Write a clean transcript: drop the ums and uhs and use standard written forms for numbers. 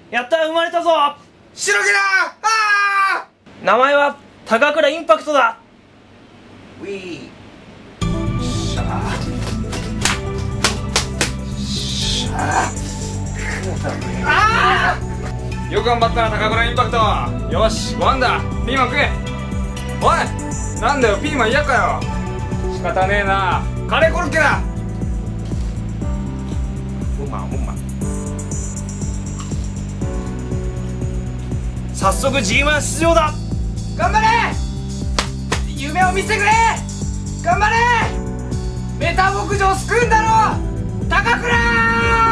やった、生まれたぞ。 白木だ。あ名前は高倉インパクトだ。 ーウィーしゃーしゃーあーよく頑張ったな高倉インパクト。よしご飯だ。ピーマン食え。おいなんだよピーマン嫌かよ。仕方ねえな。カレーコロッケだ。 早速 G1 出場だ。 頑張れ夢を見せてくれ。頑張れメタ牧場を救うんだろ高倉。